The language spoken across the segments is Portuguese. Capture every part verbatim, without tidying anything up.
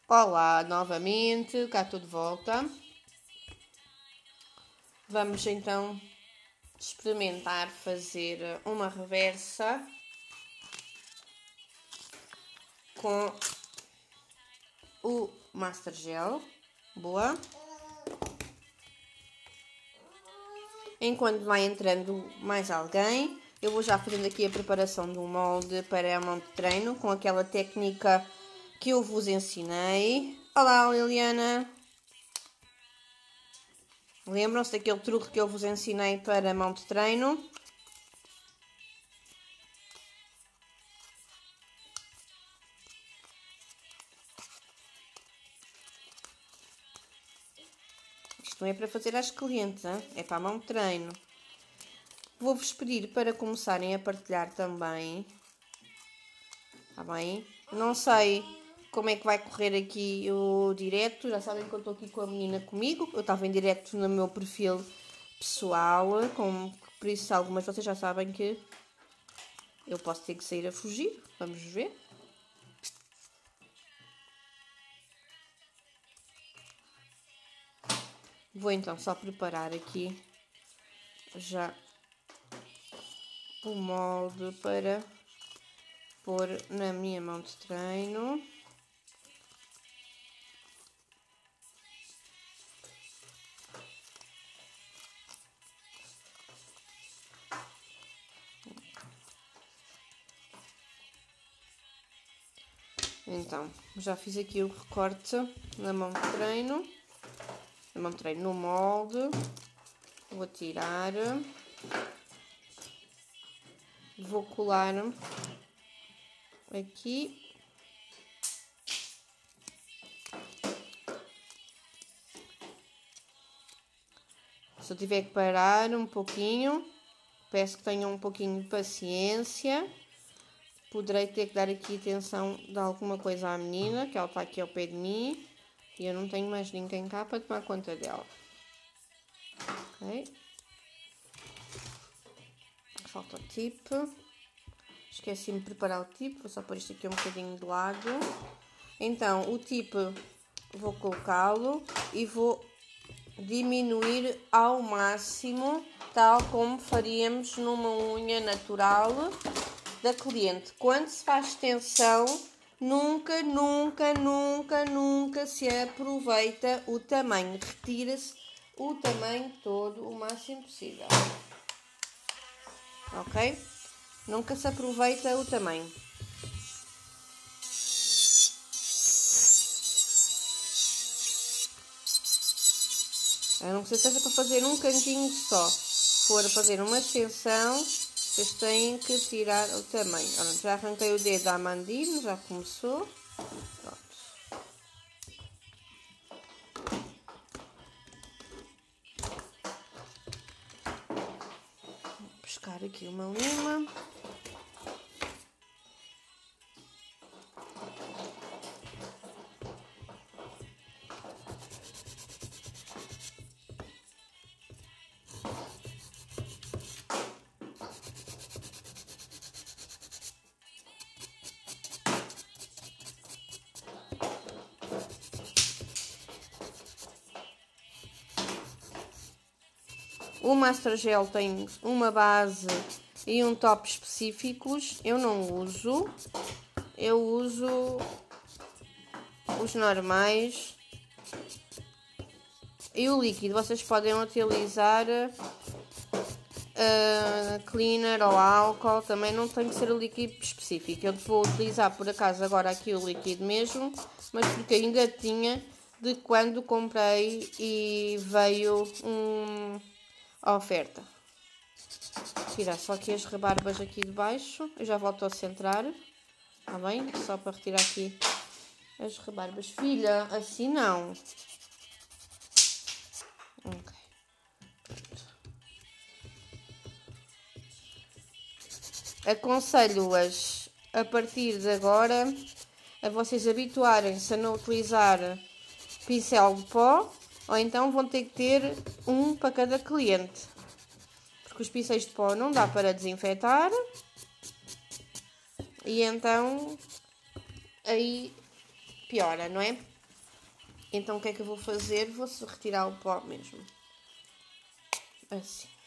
Olá, novamente, cá estou de volta. Vamos então experimentar fazer uma reversa com o Master Gel. Boa. Enquanto vai entrando mais alguém, eu vou já fazendo aqui a preparação de um molde para a mão de treino com aquela técnica que eu vos ensinei. Olá, Liliana! Lembram-se daquele truque que eu vos ensinei para a mão de treino? Isto não é para fazer às clientes, hein? É para a mão de treino. Vou-vos pedir para começarem a partilhar também. Está bem? Não sei como é que vai correr aqui o direto. Já sabem que eu estou aqui com a menina comigo. Eu estava em direto no meu perfil pessoal. Com, por isso, algumas vocês já sabem que eu posso ter que sair a fugir. Vamos ver. Vou então só preparar aqui já o molde para pôr na minha mão de treino. Então, já fiz aqui o recorte na mão de treino, na mão de treino no molde. Vou tirar, vou colar aqui. Se eu tiver que parar um pouquinho, peço que tenham um pouquinho de paciência. Poderei ter que dar aqui atenção de alguma coisa à menina, que ela está aqui ao pé de mim. E eu não tenho mais ninguém cá para tomar conta dela. Ok. Falta o tip. Esqueci-me de preparar o tip. Vou só pôr isto aqui um bocadinho de lado. Então, o tip vou colocá-lo e vou diminuir ao máximo, tal como faríamos numa unha natural da cliente. Quando se faz extensão, nunca, nunca, nunca, nunca se aproveita o tamanho. Retira-se o tamanho todo o máximo possível. Ok? Nunca se aproveita o tamanho. A não ser que seja para fazer um cantinho só. Se for a fazer uma extensão, vocês têm que tirar o tamanho. Olha, já arranquei o dedo à mandíbula, já começou. Pronto. Vou buscar aqui uma lima. O Master Gel tem uma base e um top específicos. Eu não uso. Eu uso os normais. E o líquido vocês podem utilizar uh, cleaner ou álcool. Também não tem que ser o líquido específico. Eu vou utilizar por acaso agora aqui o líquido mesmo. Mas porque ainda tinha de quando comprei e veio um... a oferta. Tirar só aqui as rebarbas aqui de baixo. Eu já volto a centrar. Está bem? Só para retirar aqui as rebarbas. Filha, assim não. Ok. Pronto. Aconselho-as a partir de agora a vocês habituarem-se a não utilizar pincel de pó. Ou então vão ter que ter um para cada cliente. Porque os pincéis de pó não dá para desinfetar. E então aí piora, não é? Então o que é que eu vou fazer? Vou retirar o pó mesmo. Assim.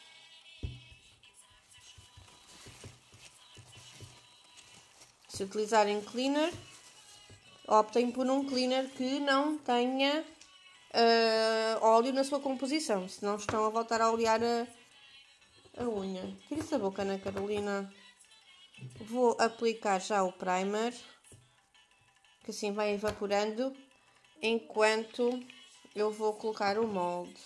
Se utilizarem cleaner, optem por um cleaner que não tenha uh, óleo na sua composição, senão estão a voltar a olear a, a unha. Tire-se a boca, Ana Carolina. Vou aplicar já o primer, que assim vai evaporando, enquanto eu vou colocar o molde.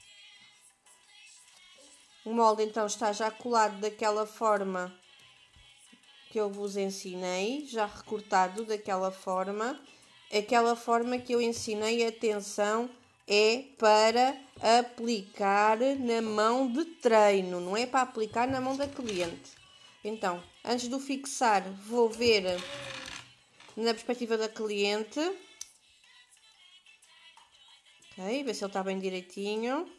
O molde então está já colado daquela forma que eu vos ensinei, já recortado daquela forma. Aquela forma que eu ensinei, atenção, é para aplicar na mão de treino, não é para aplicar na mão da cliente. Então, antes de o fixar, vou ver na perspectiva da cliente. Ok, ver se ele está bem direitinho.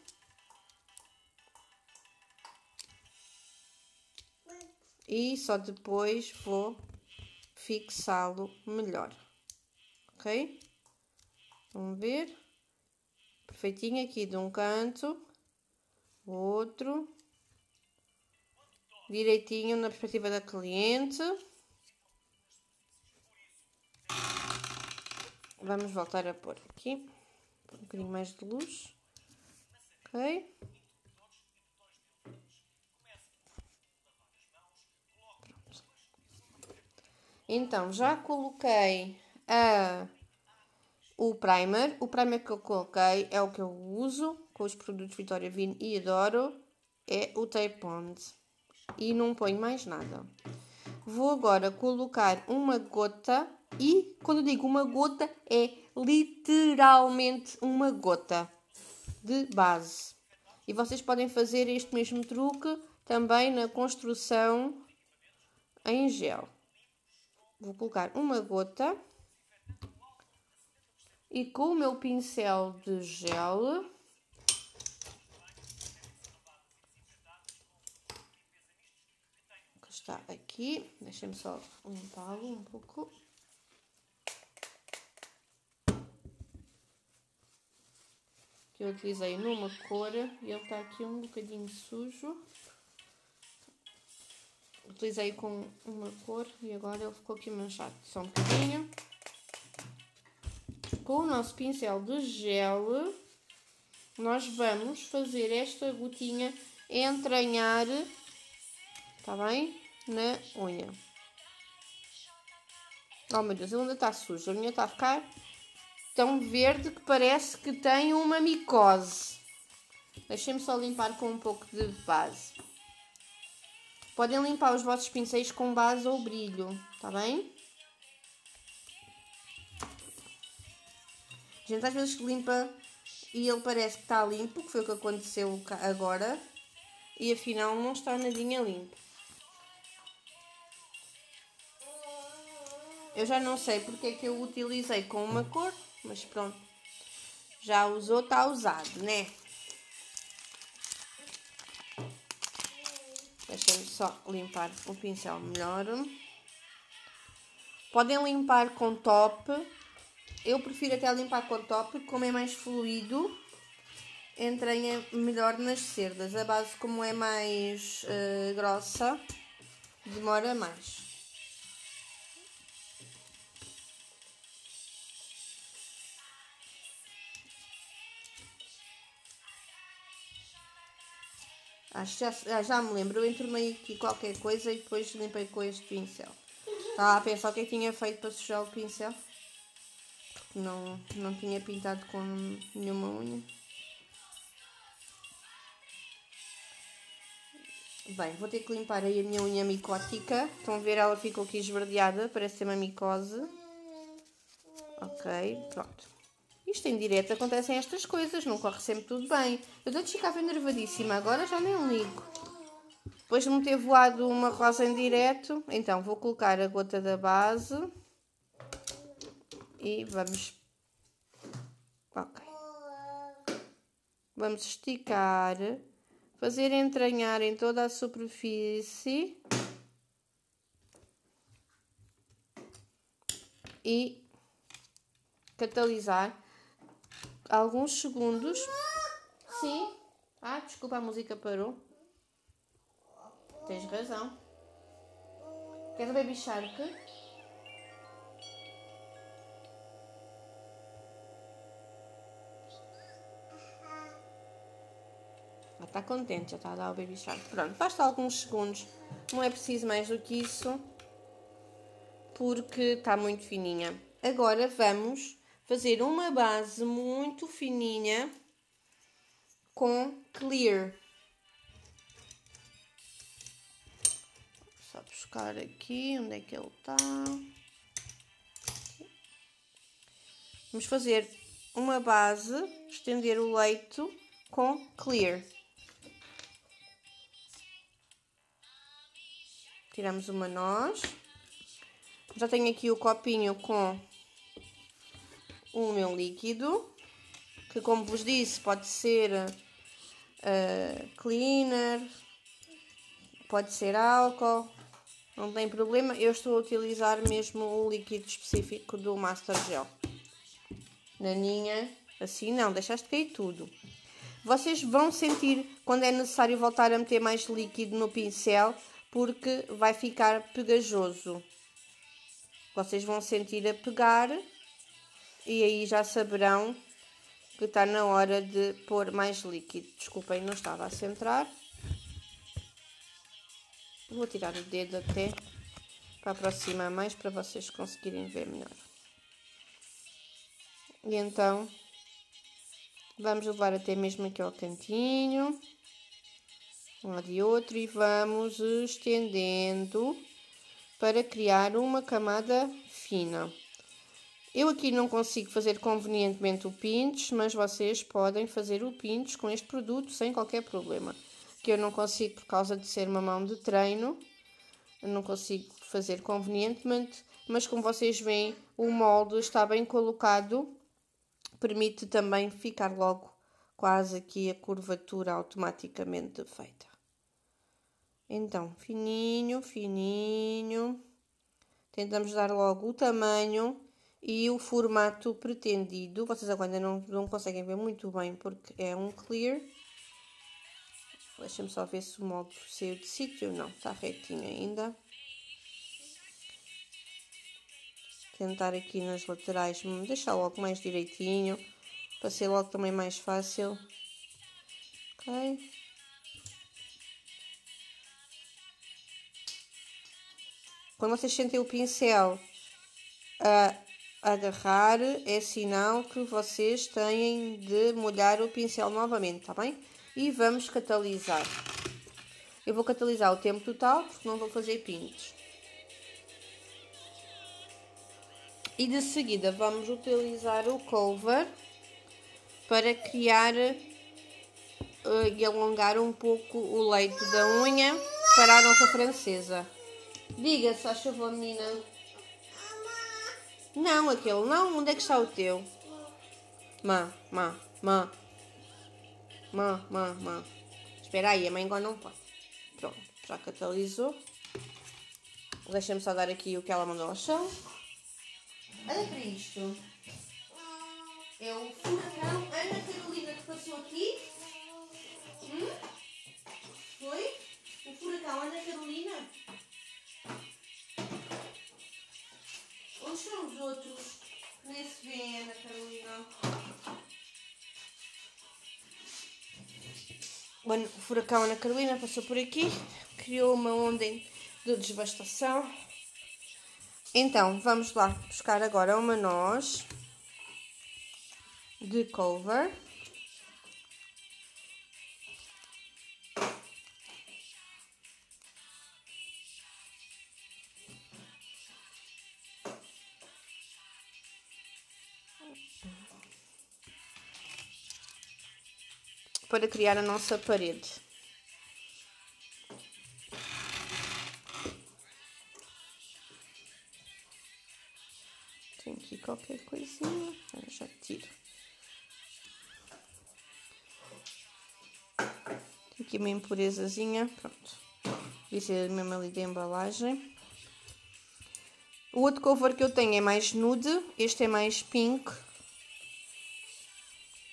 E só depois vou fixá-lo melhor. Ok? Vamos ver. Perfeitinho aqui de um canto. Outro. Direitinho na perspectiva da cliente. Vamos voltar a pôr aqui. Um bocadinho mais de luz. Ok? Então, já coloquei a, o primer. O primer que eu coloquei é o que eu uso com os produtos Vitória Vino e adoro. É o Tape On. E não ponho mais nada. Vou agora colocar uma gota. E quando digo uma gota, é literalmente uma gota de base. E vocês podem fazer este mesmo truque também na construção em gel. Vou colocar uma gota e com o meu pincel de gel que está aqui, deixem-me só limpá-lo um pouco. Que eu utilizei numa cor e ele está aqui um bocadinho sujo. Utilizei com uma cor e agora ele ficou aqui manchado. Só um bocadinho. Com o nosso pincel de gel, nós vamos fazer esta gotinha entranhar, está bem? Na unha. Oh meu Deus, ele ainda está sujo. A minha está a ficar tão verde que parece que tem uma micose. Deixem-me só limpar com um pouco de base. Podem limpar os vossos pincéis com base ou brilho, está bem? A gente às vezes limpa e ele parece que está limpo, que foi o que aconteceu agora, e afinal não está nadinha limpo. Eu já não sei porque é que eu utilizei com uma cor, mas pronto. Já usou, está usado, né? Deixem-me só limpar o pincel melhor. Podem limpar com top. Eu prefiro até limpar com top, como é mais fluido, entranha melhor nas cerdas. A base, como é mais uh, grossa, demora mais. Acho que já, já me lembro, eu entornei aqui qualquer coisa e depois limpei com este pincel. Estava a pensar o que é que tinha feito para sujar o pincel. Porque não, não tinha pintado com nenhuma unha. Bem, vou ter que limpar aí a minha unha micótica. Estão a ver, ela ficou aqui esverdeada, parece ser uma micose. Ok, pronto. Isto em direto acontecem estas coisas, não corre sempre tudo bem. Eu antes ficava enervadíssima, agora já nem ligo. Depois de me ter voado uma rosa em direto, então vou colocar a gota da base. E vamos... Ok. Vamos esticar, fazer entranhar em toda a superfície. E catalisar. alguns segundos. Sim. Ah, desculpa, a música parou. Tens razão. Queres o Baby Shark? Ah, está contente, já está a dar o Baby Shark. Pronto, basta alguns segundos. Não é preciso mais do que isso. Porque está muito fininha. Agora vamos fazer uma base muito fininha com clear. Só buscar aqui, onde é que ele está? Vamos fazer uma base, estender o leito com clear. Tiramos uma noz. Já tenho aqui o copinho com o meu líquido, que, como vos disse, pode ser uh, cleaner, pode ser álcool, não tem problema. Eu estou a utilizar mesmo o líquido específico do Master Gel. Naninha, assim não, deixaste cair tudo. Vocês vão sentir quando é necessário voltar a meter mais líquido no pincel, porque vai ficar pegajoso. Vocês vão sentir a pegar e aí já saberão que está na hora de pôr mais líquido. Desculpem, não estava a centrar. Vou tirar o dedo até para aproximar mais para vocês conseguirem ver melhor. E então vamos levar até mesmo aqui ao cantinho, um lado e outro, e vamos estendendo para criar uma camada fina. Eu aqui não consigo fazer convenientemente o pinch, mas vocês podem fazer o pinch com este produto sem qualquer problema. Que eu não consigo por causa de ser uma mão de treino, eu não consigo fazer convenientemente, mas como vocês veem, o molde está bem colocado, permite também ficar logo quase aqui a curvatura automaticamente feita. Então, fininho, fininho, tentamos dar logo o tamanho e o formato pretendido. Vocês agora ainda não, não conseguem ver muito bem porque é um clear. Deixa-me só ver se o molde saiu de sítio. Não, está retinho ainda. Tentar aqui nas laterais deixar logo mais direitinho, para ser logo também mais fácil. Ok. Quando vocês sentem o pincel a agarrar, é sinal que vocês têm de molhar o pincel novamente, tá bem? E vamos catalisar. Eu vou catalisar o tempo total, porque não vou fazer pintos. E de seguida vamos utilizar o cover para criar uh, e alongar um pouco o leito da unha para a nossa francesa. Diga, se faz favor, menina. Não, aquele não. Onde é que está o teu? Má, má, má. Má, má, má. Espera aí, a mãe agora não pode. Pronto, já catalisou. Deixa-me só dar aqui o que ela mandou ao chão. Olha para isto. É o furacão Ana Carolina que passou aqui. Hum? Foi? O furacão Ana Carolina? Onde estão os outros? Nem se vê, Ana Carolina. Bom, o furacão Ana Carolina passou por aqui, criou uma onda de devastação. Então, vamos lá buscar agora uma noz de cover. Para criar a nossa parede. Tem aqui qualquer coisinha, eu já tiro. Tem aqui uma impurezazinha, pronto. Isso é mesmo ali da embalagem. O outro cover que eu tenho é mais nude, este é mais pink.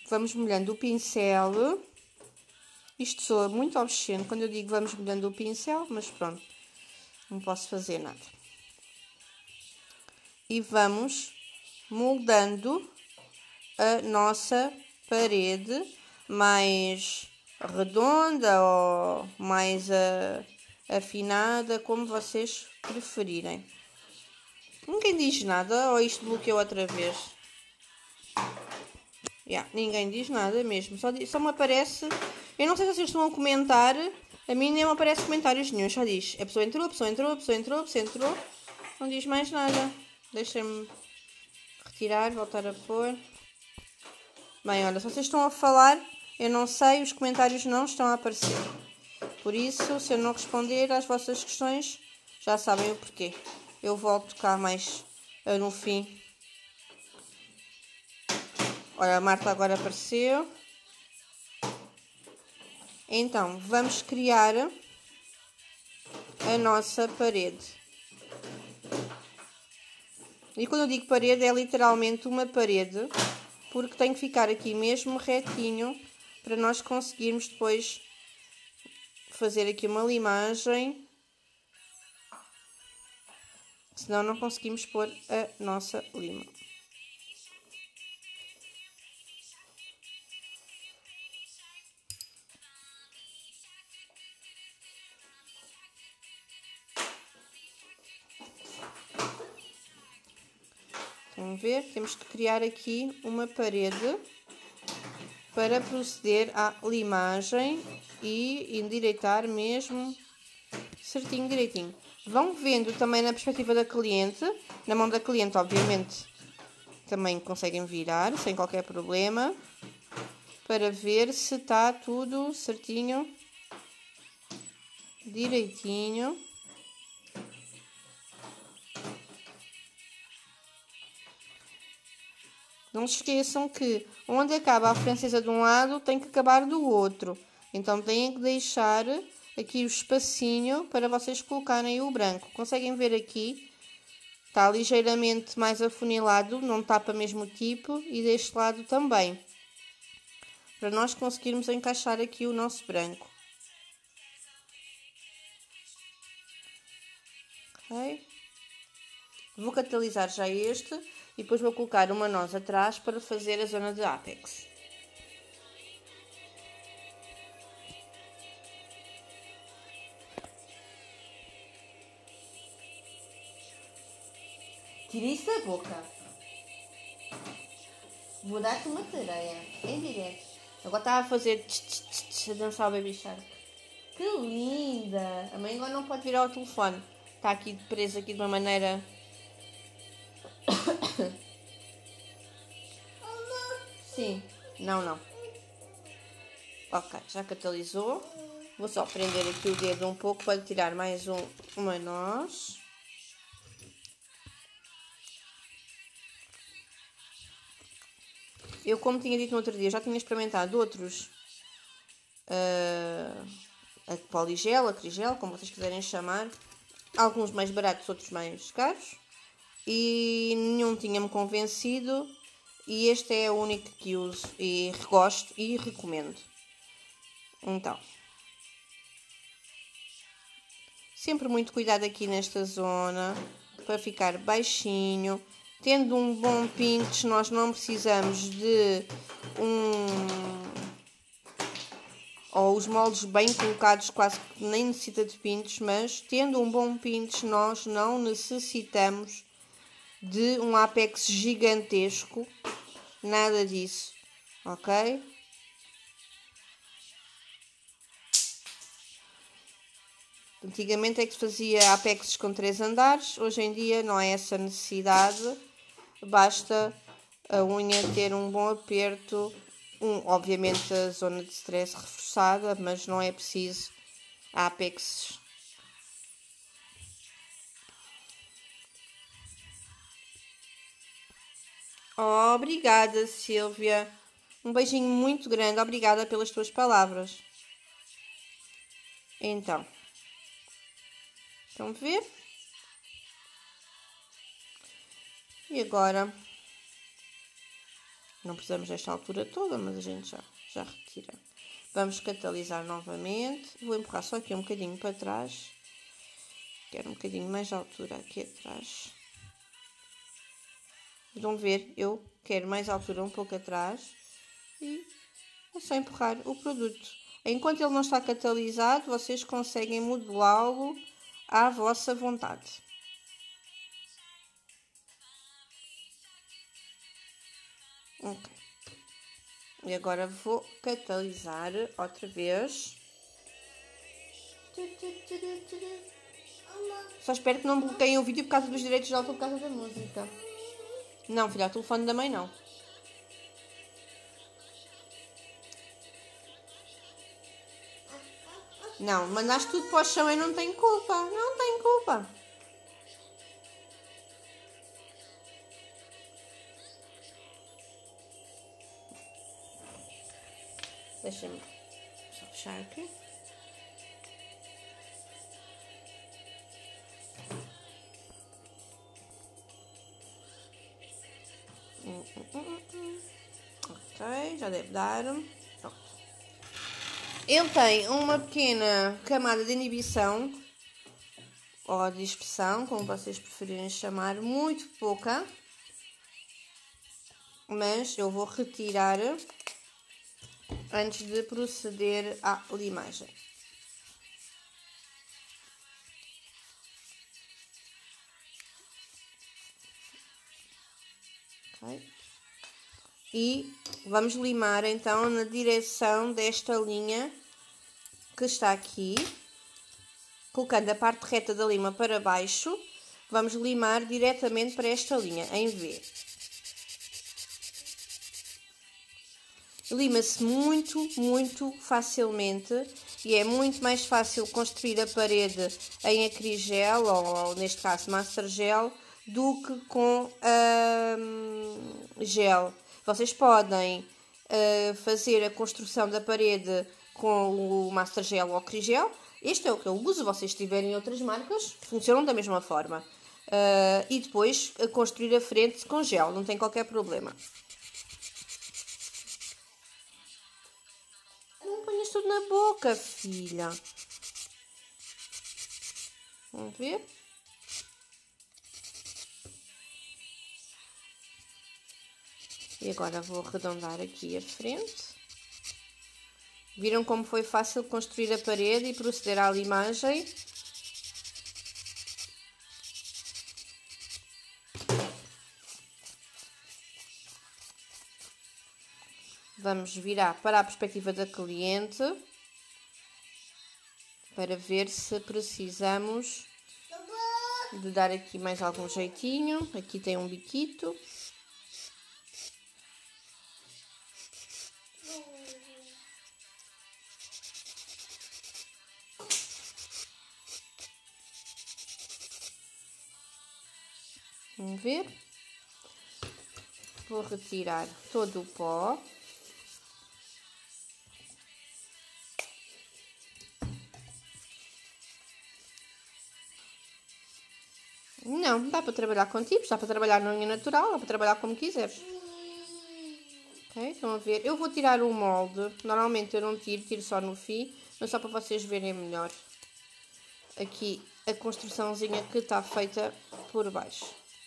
vamos molhando o pincel. Isto soa muito obsceno quando eu digo vamos molhando o pincel, mas pronto, não posso fazer nada. E vamos moldando a nossa parede mais redonda ou mais uh, afinada, como vocês preferirem. Ninguém diz nada ou isto bloqueou outra vez? Yeah, ninguém diz nada mesmo, só, só me aparece... Eu não sei se vocês estão a comentar, a mim nem me aparece comentários nenhum, só diz a pessoa entrou, a pessoa entrou, a pessoa entrou, a pessoa entrou, não diz mais nada. Deixem-me retirar, voltar a pôr. Bem, olha, se vocês estão a falar, eu não sei, os comentários não estão a aparecer. Por isso, se eu não responder às vossas questões, já sabem o porquê. Eu volto cá mais uh, no fim. Olha, a Marta agora apareceu. Então, vamos criar a nossa parede. E quando eu digo parede, é literalmente uma parede, porque tem que ficar aqui mesmo retinho, para nós conseguirmos depois fazer aqui uma limagem. Senão não conseguimos pôr a nossa lima. Estão a ver? Temos que criar aqui uma parede para proceder à limagem e endireitar mesmo certinho, direitinho. Vão vendo também na perspectiva da cliente, na mão da cliente, obviamente, também conseguem virar sem qualquer problema, para ver se está tudo certinho, direitinho. Não se esqueçam que onde acaba a francesa de um lado tem que acabar do outro. Então têm que deixar aqui o espacinho para vocês colocarem o branco. Conseguem ver aqui? Está ligeiramente mais afunilado, não tapa mesmo o tipo. E deste lado também. Para nós conseguirmos encaixar aqui o nosso branco. Ok? Vou catalisar já este. E depois vou colocar uma noz atrás para fazer a zona de ápex. Tira isso da boca. Vou dar-te uma tareia, em direto. Agora estava a fazer tch, tch, tch, tch, a dançar o Baby Shark. Que linda! A mãe agora não pode virar o telefone. Está aqui presa aqui de uma maneira... Sim. Não, não. Ok, já catalisou. Vou só prender aqui o dedo um pouco para tirar mais um, uma noz. Eu, como tinha dito no outro dia, já tinha experimentado outros uh, a poligel, acrigel, como vocês quiserem chamar. Alguns mais baratos, outros mais caros. E nenhum tinha-me convencido. E este é o único que uso e gosto e recomendo. Então, sempre muito cuidado aqui nesta zona, para ficar baixinho. Tendo um bom pinch, nós não precisamos de um... ou os moldes bem colocados, quase que nem necessita de pinch, mas tendo um bom pinch, nós não necessitamos de um apex gigantesco. Nada disso, ok? Antigamente é que se fazia apexes com três andares, hoje em dia não é essa necessidade, basta a unha ter um bom aperto, um, obviamente a zona de stress reforçada, mas não é preciso apexes. Oh, obrigada, Silvia. Um beijinho muito grande. Obrigada pelas tuas palavras. Então. Estão a ver? E agora Não precisamos desta altura toda, mas a gente já, já retira. Vamos catalisar novamente. Vou empurrar só aqui um bocadinho para trás. Quero um bocadinho mais de altura aqui atrás. Vão ver, eu quero mais altura um pouco atrás. E é só empurrar o produto. Enquanto ele não está catalisado, vocês conseguem modelá-lo à vossa vontade. Ok. E agora vou catalisar outra vez. Só espero que não bloqueiem o vídeo por causa dos direitos de autor, por causa da música. Não, filha, o telefone da mãe não. Não, mandaste tudo para o chão e não tem culpa. Não tem culpa. Deixa-me só fechar aqui. Hum, hum, hum, hum. Ok, já deve dar. Pronto. Ele tem uma pequena camada de inibição ou de dispersão, como vocês preferirem chamar, muito pouca, mas eu vou retirar antes de proceder à limagem. Okay. E vamos limar então na direção desta linha que está aqui, colocando a parte reta da lima para baixo, vamos limar diretamente para esta linha, em V. Lima-se muito, muito facilmente e é muito mais fácil construir a parede em acrigel, ou, ou neste caso master gel, do que com hum, gel. Vocês podem uh, fazer a construção da parede com o master gel ou acrigel. Este é o que eu uso, vocês tiverem outras marcas, funcionam da mesma forma. Uh, e depois uh, construir a frente com gel, não tem qualquer problema. Não ponhas tudo na boca, filha. Vamos ver? E agora vou arredondar aqui a frente. Viram como foi fácil construir a parede e proceder à limagem? Vamos virar para a perspectiva da cliente para ver se precisamos de dar aqui mais algum jeitinho. Aqui tem um biquito. Vamos ver. Vou retirar todo o pó. Não, dá para trabalhar com tipos, dá para trabalhar na unha natural, dá para trabalhar como quiseres. Ok, estão a ver? Eu vou tirar o molde. Normalmente eu não tiro, tiro só no fim, mas só para vocês verem melhor. Aqui a construçãozinha que está feita por baixo.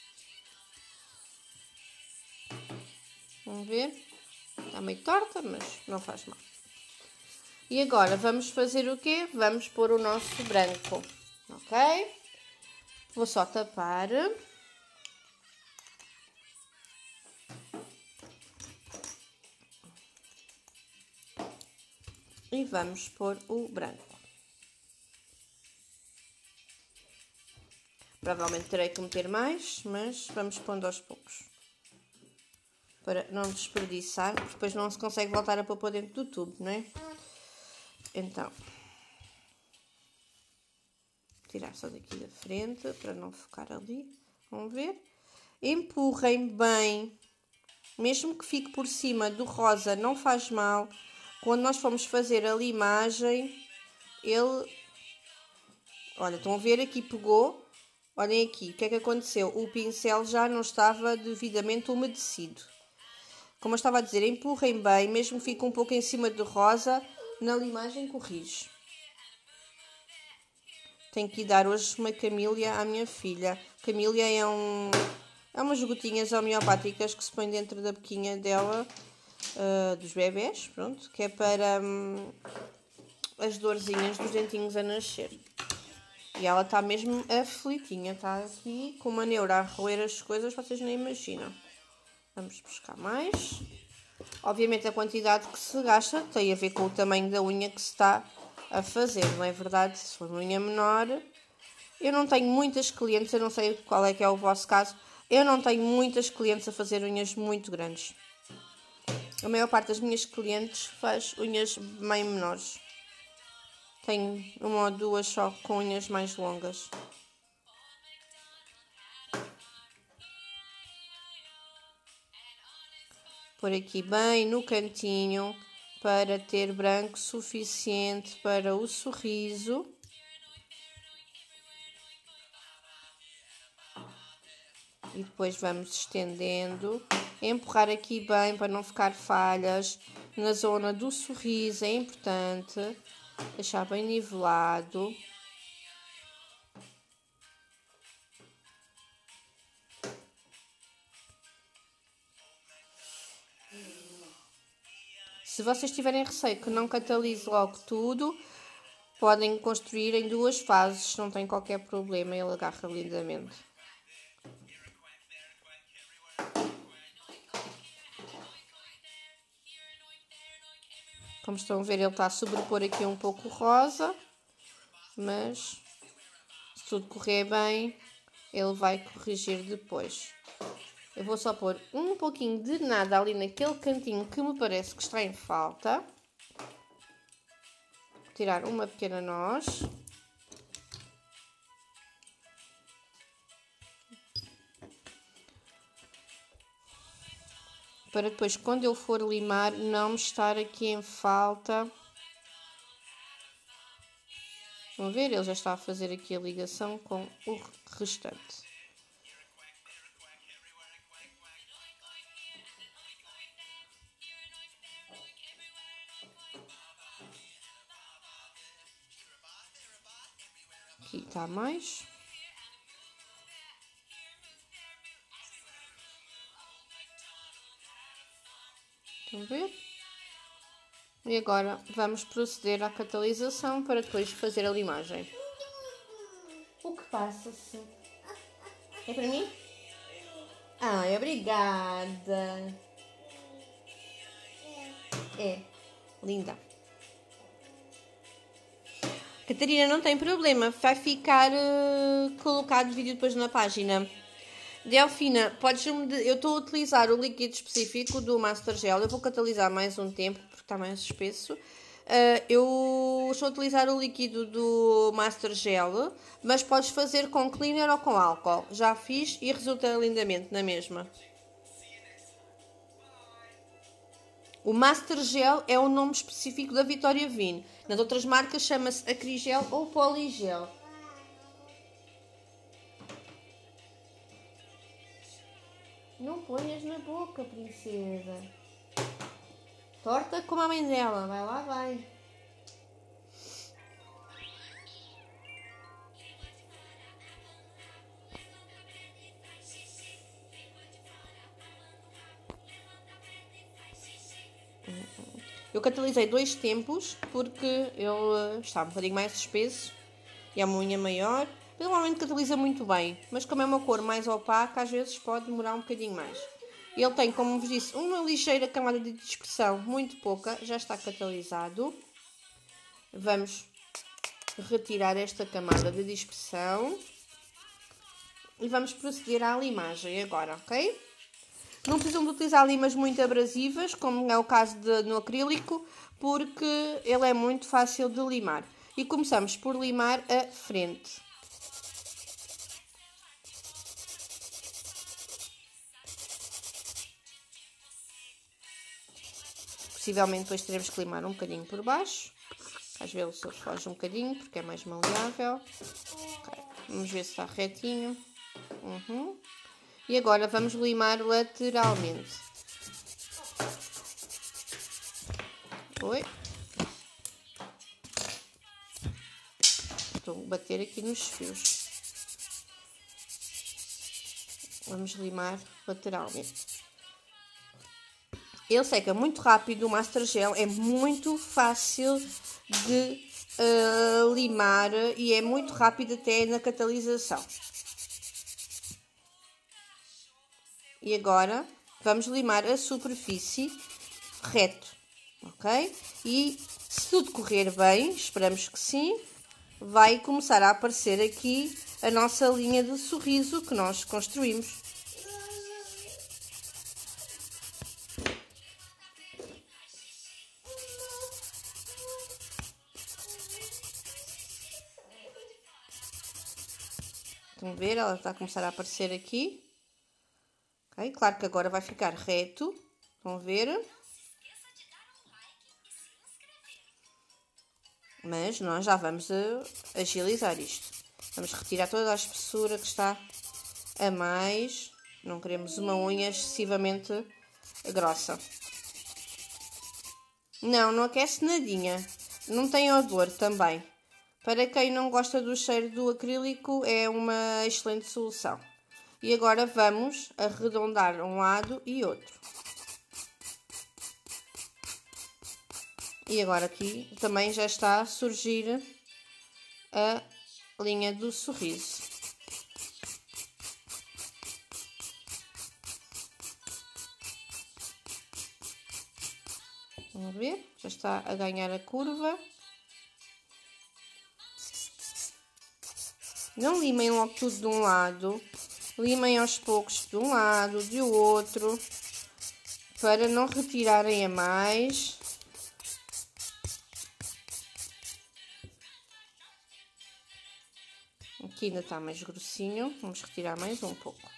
Vamos ver? Está meio torta, mas não faz mal. E agora vamos fazer o quê? Vamos pôr o nosso branco, ok? Vou só tapar. E vamos pôr o branco. Provavelmente terei que meter mais, mas vamos pondo aos poucos. Para não desperdiçar, porque depois não se consegue voltar a pôr para dentro do tubo, não é? Então, tirar só daqui da frente, para não focar ali. Vamos ver? Empurrem bem. Mesmo que fique por cima do rosa, não faz mal. Quando nós formos fazer a limagem, ele... Olha, estão a ver? Aqui pegou. Olhem aqui, o que é que aconteceu? O pincel já não estava devidamente umedecido. Como eu estava a dizer, empurrem bem, mesmo que fique um pouco em cima do rosa, na limagem corrige. Tenho que ir dar hoje uma camília à minha filha. Camília é um... é umas gotinhas homeopáticas que se põem dentro da boquinha dela, uh, dos bebés, pronto, que é para um, as dorzinhas dos dentinhos a nascer. E ela está mesmo aflitinha, está aqui com uma neura a roer as coisas, vocês nem imaginam. Vamos buscar mais. Obviamente a quantidade que se gasta tem a ver com o tamanho da unha que se está a fazer, não é verdade? Se for uma unha menor... Eu não tenho muitas clientes, eu não sei qual é que é o vosso caso, eu não tenho muitas clientes a fazer unhas muito grandes. A maior parte das minhas clientes faz unhas bem menores. Tenho uma ou duas só com unhas mais longas. Por aqui bem no cantinho, para ter branco suficiente para o sorriso. E depois vamos estendendo, empurrar aqui bem para não ficar falhas. Na zona do sorriso é importante deixar bem nivelado. Se vocês tiverem receio que não catalise logo tudo, podem construir em duas fases, não tem qualquer problema, ele agarra lindamente. Como estão a ver, ele está a sobrepor aqui um pouco rosa, mas se tudo correr bem, ele vai corrigir depois. Eu vou só pôr um pouquinho de nada ali naquele cantinho que me parece que está em falta. Tirar uma pequena noz. Para depois, quando eu for limar, não me estar aqui em falta. Vão ver? Ele já está a fazer aqui a ligação com o restante. Aqui está mais. Estão a ver? E agora vamos proceder à catalisação para depois fazer a limagem. O que passa-se? É para mim? Ai, obrigada. É, linda. Catarina, não tem problema, vai ficar uh, colocado o vídeo depois na página. Delfina, podes-me... De... Eu estou a utilizar o líquido específico do Master Gel. Eu vou catalisar mais um tempo, porque está mais espesso. Uh, eu estou a utilizar o líquido do Master Gel, mas podes fazer com cleaner ou com álcool. Já fiz e resulta lindamente na mesma. O Master Gel é o nome específico da Vitória Vine. Nas outras marcas chama-se Acrigel ou Poligel. Não ponhas na boca, princesa. Torta como a mãe dela. Vai lá, vai. Eu catalisei dois tempos porque ele está um bocadinho mais espesso e é uma unha maior. Normalmente catalisa muito bem, mas como é uma cor mais opaca, às vezes pode demorar um bocadinho mais. Ele tem, como vos disse, uma ligeira camada de dispersão, muito pouca, já está catalisado. Vamos retirar esta camada de dispersão e vamos proceder à limagem agora, ok? Não precisam de utilizar limas muito abrasivas, como é o caso de, no acrílico, porque ele é muito fácil de limar. E começamos por limar a frente. Possivelmente depois teremos que limar um bocadinho por baixo. Às vezes ele foge um bocadinho, porque é mais maleável. Okay. Vamos ver se está retinho. Uhum. E agora vamos limar lateralmente. foi. Estou a bater aqui nos fios. Vamos limar lateralmente. Ele seca muito rápido, o Master Gel é muito fácil de uh, limar e é muito rápido até na catalisação. E agora vamos limar a superfície reto, ok? E se tudo correr bem, esperamos que sim, vai começar a aparecer aqui a nossa linha de sorriso que nós construímos. Estão a ver? Ela está a começar a aparecer aqui. Okay? Claro que agora vai ficar reto. Estão a ver? Mas nós já vamos agilizar isto. Vamos retirar toda a espessura que está a mais. Não queremos uma unha excessivamente grossa. Não, não aquece nadinha. Não tem odor também. Para quem não gosta do cheiro do acrílico, é uma excelente solução. E agora vamos arredondar um lado e outro. E agora aqui também já está a surgir a linha do sorriso. Vamos ver? Já está a ganhar a curva. Não limem logo tudo de um lado. Limem aos poucos de um lado, de outro. Para não retirarem a mais. Aqui ainda está mais grossinho. Vamos retirar mais um pouco.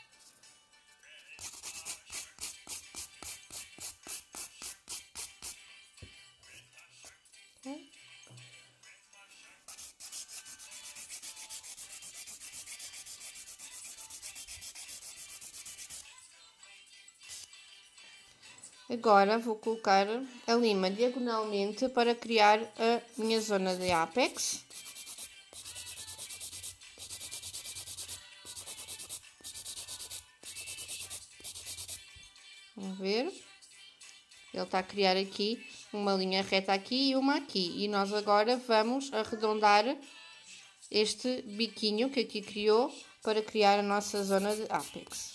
Agora vou colocar a lima diagonalmente para criar a minha zona de ápex. Vamos ver? Ele está a criar aqui uma linha reta aqui e uma aqui. E nós agora vamos arredondar este biquinho que aqui criou para criar a nossa zona de ápex.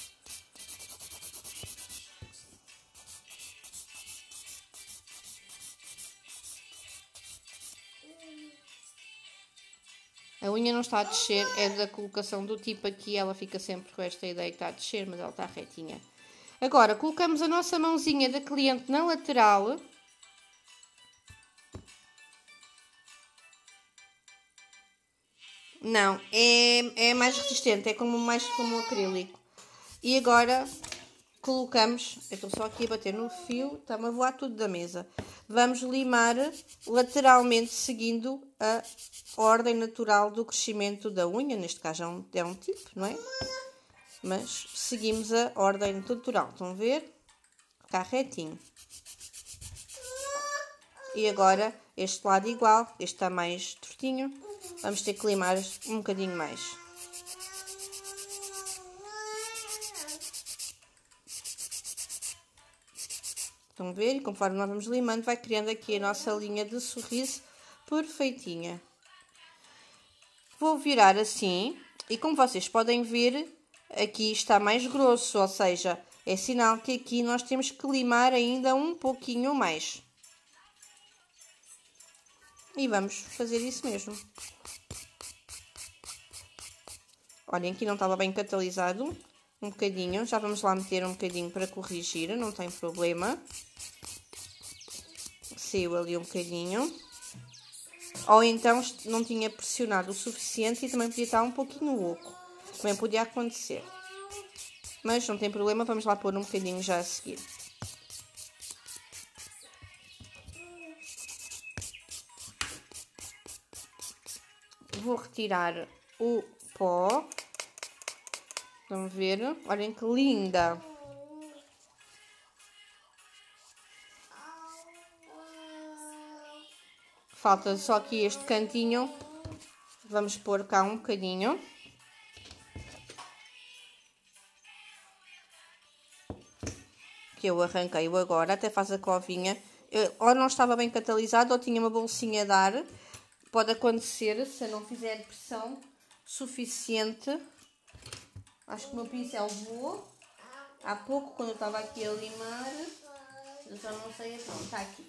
A unha não está a descer, é da colocação do tipo aqui, ela fica sempre com esta ideia que está a descer, mas ela está retinha. Agora, colocamos a nossa mãozinha da cliente na lateral. Não, é, é mais resistente, é como, mais como um acrílico. E agora colocamos, eu estou só aqui a bater no fio, está-me a voar tudo da mesa. Vamos limar lateralmente, seguindo a ordem natural do crescimento da unha. Neste caso é um, é um tipo, não é? Mas seguimos a ordem natural. Estão a ver? Está retinho. E agora este lado igual, este está mais tortinho. Vamos ter que limar um bocadinho mais. Estão a ver? E conforme nós vamos limando, vai criando aqui a nossa linha de sorriso perfeitinha. Vou virar assim. E como vocês podem ver, aqui está mais grosso. Ou seja, é sinal que aqui nós temos que limar ainda um pouquinho mais. E vamos fazer isso mesmo. Olhem, aqui não estava bem catalisado. Um bocadinho. Já vamos lá meter um bocadinho para corrigir. Não tem problema. Saiu ali um bocadinho. Ou então não tinha pressionado o suficiente e também podia estar um pouquinho oco. Também podia acontecer. Mas não tem problema. Vamos lá pôr um bocadinho já a seguir. Vou retirar o pó. Estão a ver? Olhem que linda! Falta só aqui este cantinho. Vamos pôr cá um bocadinho. Que eu arranquei-o agora, até faz a covinha. Eu, ou não estava bem catalisado ou tinha uma bolsinha de ar. Pode acontecer se eu não fizer pressão suficiente. Acho que o meu pincel voou. Há pouco, quando eu estava aqui a limar. Eu já não sei então. Está aqui.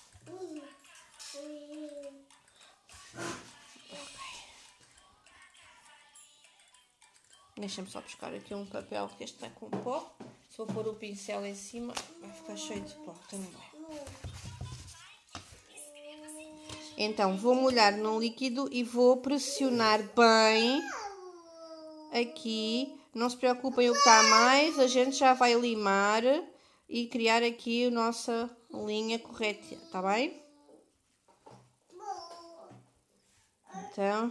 Deixa-me só buscar aqui um papel, que este está com pó. Se eu pôr o pincel em cima, vai ficar cheio de pó também. Então, vou molhar no líquido e vou pressionar bem aqui. Não se preocupem o que está a mais, a gente já vai limar e criar aqui a nossa linha correta, está bem? Então,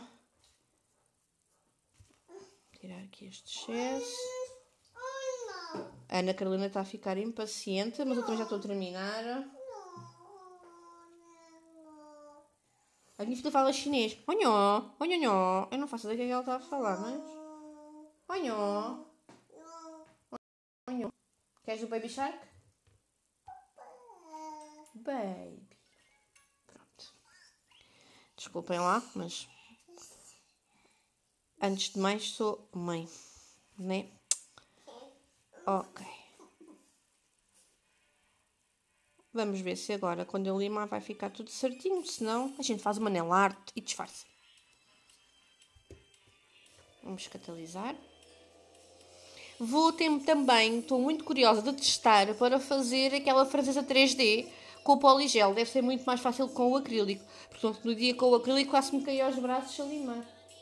tirar aqui este excesso. A Ana Carolina está a ficar impaciente, mas eu também já estou a terminar. A minha filha fala chinês. Onhó, onhó, eu não faço ideia do que ela está a falar, mas... Onhó. Onhó. Queres o Baby Shark? Baby. Pronto. Desculpem lá, mas... Antes de mais, sou mãe, né? Ok. Vamos ver se agora, quando eu limar, vai ficar tudo certinho. Senão, a gente faz uma nail art e disfarça. Vamos catalisar. Vou ter, também, estou muito curiosa de testar para fazer aquela francesa três D com o poligel. Deve ser muito mais fácil com o acrílico. Portanto, no dia com o acrílico, quase me caí aos braços a limar.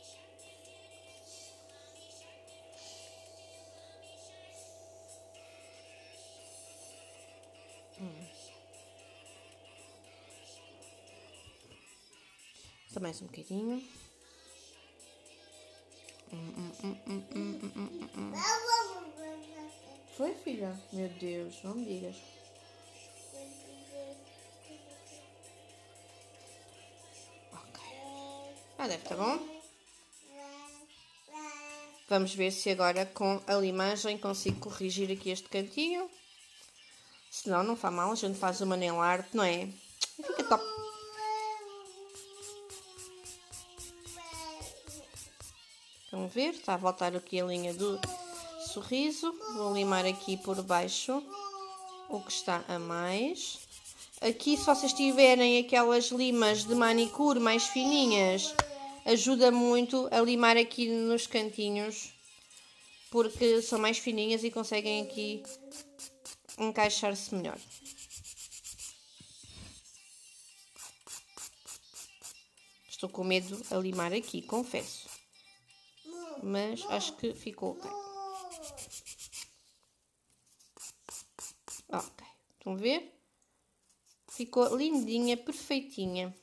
Hum. Só mais um bocadinho. Hum, hum, hum, hum, hum, hum, hum, hum. Foi, filha? Meu Deus, não me digas. Ok. Ah, deve estar bom. Vamos ver se agora com a limagem consigo corrigir aqui este cantinho. Se não, não faz mal. A gente faz uma nail art, não é? E fica top. Vamos ver, está a voltar aqui a linha do sorriso. Vou limar aqui por baixo o que está a mais. Aqui, se vocês tiverem aquelas limas de manicure mais fininhas, ajuda muito a limar aqui nos cantinhos, porque são mais fininhas e conseguem aqui encaixar-se melhor. Estou com medo a limar aqui, confesso. Mas acho que ficou ok. Ok, estão a ver? Ficou lindinha, perfeitinha.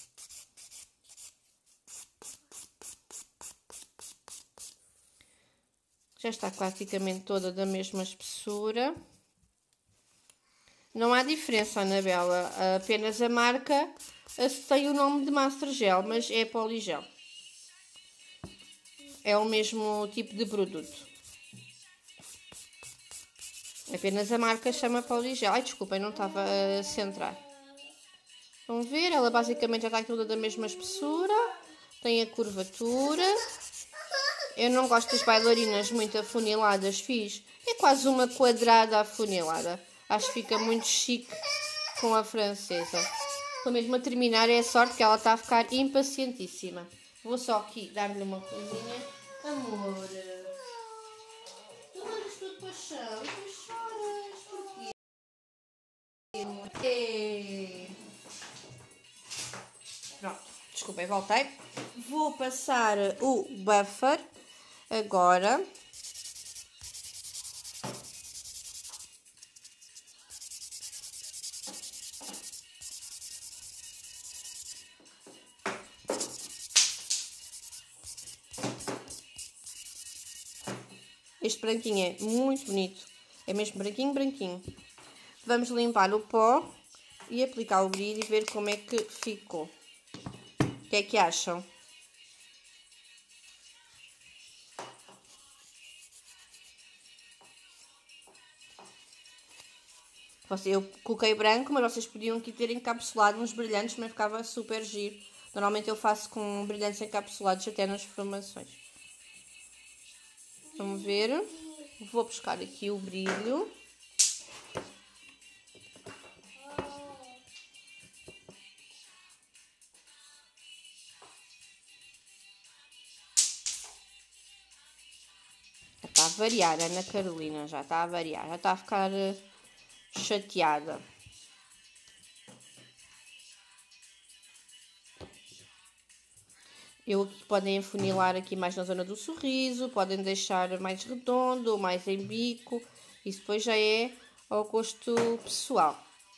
Já está praticamente toda da mesma espessura. Não há diferença, Anabela. Apenas a marca tem o nome de Master Gel, mas é poligel. É o mesmo tipo de produto. Apenas a marca chama poligel. Ai, desculpem, não estava a centrar. Vão ver? Ela basicamente já está toda da mesma espessura. Tem a curvatura. Eu não gosto das bailarinas muito afuniladas. Fiz. É quase uma quadrada afunilada. Acho que fica muito chique com a francesa. Estou mesmo a terminar. É a sorte que ela está a ficar impacientíssima. Vou só aqui dar-lhe uma coisinha. Amor, tu olhas tudo para o chão e tu choras. Porquê? Pronto, desculpem, voltei. Vou passar o buffer agora. Este branquinho é muito bonito. É mesmo branquinho, branquinho. Vamos limpar o pó e aplicar o brilho e ver como é que ficou. que é que acham? Eu coloquei branco, mas vocês podiam aqui ter encapsulado uns brilhantes, mas ficava super giro. Normalmente eu faço com brilhantes encapsulados até nas formações. Vamos ver. Vou buscar aqui o brilho. Já está a variar, Ana Carolina. Já está a variar. Já está a ficar chateada. Eu aqui podem afunilar aqui mais na zona do sorriso, podem deixar mais redondo, mais em bico. Isso depois já é ao gosto pessoal.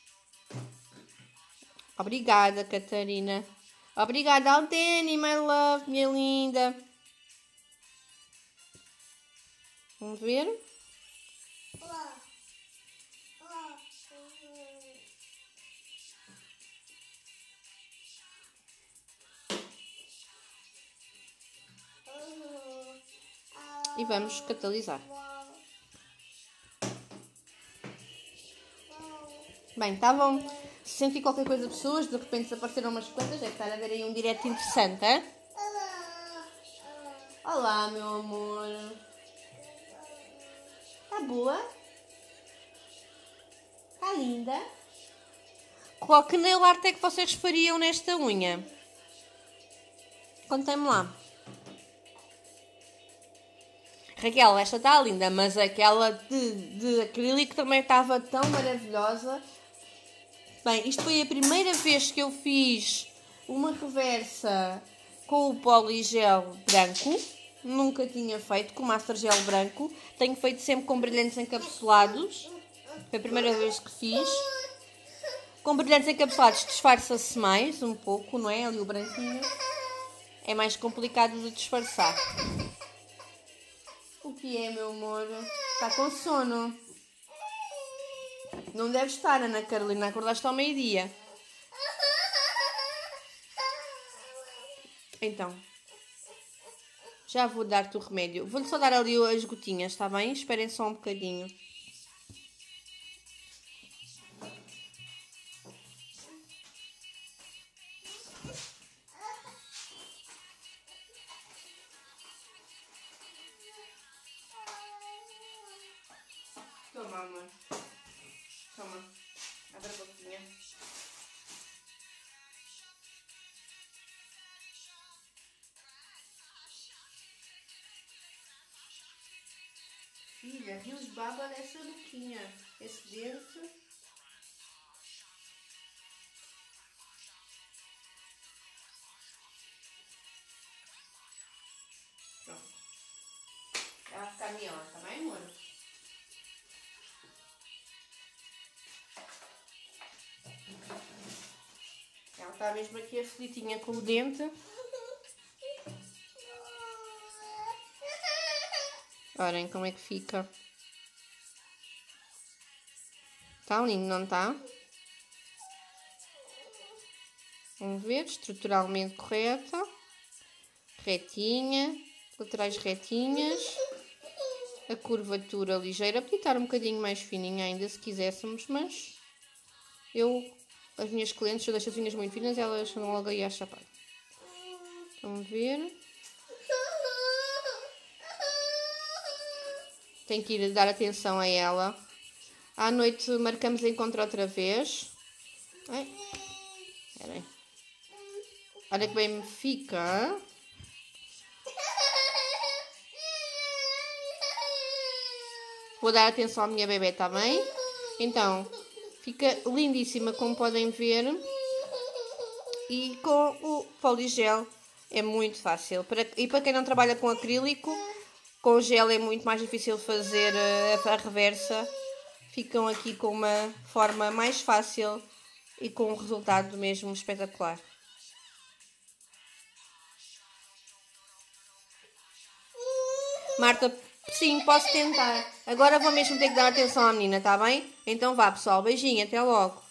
Obrigada, Catarina. Obrigada, Aldene, my love, minha linda. Vamos ver? E vamos catalisar. Bem, estavam... Se sentir qualquer coisa, pessoas, de repente apareceram umas plantas, deve estar a ver aí um direto interessante, é? Olá, meu amor. Tá boa? Tá linda? Qual que nail art é que vocês fariam nesta unha? Contem-me lá. Raquel, esta está linda, mas aquela de, de acrílico também estava tão maravilhosa. Bem, isto foi a primeira vez que eu fiz uma reversa com o poligel branco. Nunca tinha feito com master gel branco. Tenho feito sempre com brilhantes encapsulados. Foi a primeira vez que fiz. Com brilhantes encapsulados disfarça-se mais um pouco, não é? Ali o branquinho. É mais complicado de disfarçar. O que é, meu amor? Está com sono? Não deve estar, Ana Carolina. Acordaste ao meio-dia. Então, já vou dar-te o remédio. Vou-lhe só dar ali as gotinhas, está bem? Esperem só um bocadinho. Toma, amor. Toma. Abre a boquinha. Filha, rios baba dessa boquinha. Esse dente. Pronto. Ela vai ficar melhor, tá bem, amor? Ela está mesmo aqui aflitinha com o dente. Olhem como é que fica. Está lindo, não está? Vamos ver, estruturalmente correta. Retinha. Laterais retinhas. A curvatura ligeira. Podia estar um bocadinho mais fininha ainda se quiséssemos, mas eu, as minhas clientes, eu deixo as unhas muito finas, elas vão logo aí à chapada. Vamos ver. Tenho que ir dar atenção a ela. À noite marcamos encontro outra vez. Ai. Espera aí. Olha que bem me fica. Vou dar atenção à minha bebê, tá bem? Então, fica lindíssima, como podem ver. E com o poligel é muito fácil. Para, e para quem não trabalha com acrílico, com gel é muito mais difícil fazer a, a reversa. Ficam aqui com uma forma mais fácil e com um resultado mesmo espetacular. Marta, sim, posso tentar. Agora vou mesmo ter que dar atenção à menina, tá bem? Então vá, pessoal. Beijinho, até logo.